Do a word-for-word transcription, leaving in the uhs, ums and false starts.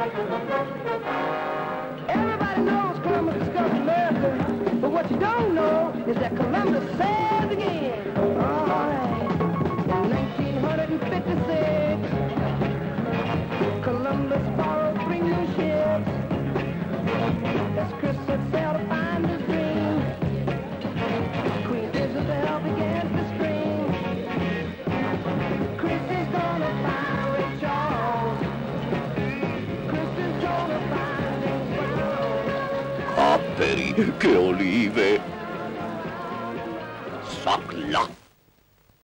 Everybody knows Columbus discovered America, but what you don't know is that Columbus sailed again. All right. In nineteen fifty-six, Columbus borrowed three new ships. As Chris set sail to find his dream, Queen Isabel began to scream. Chris is gonna find Ray Charles. Chris is gonna find James Brown. Apperi che olive! Saclà!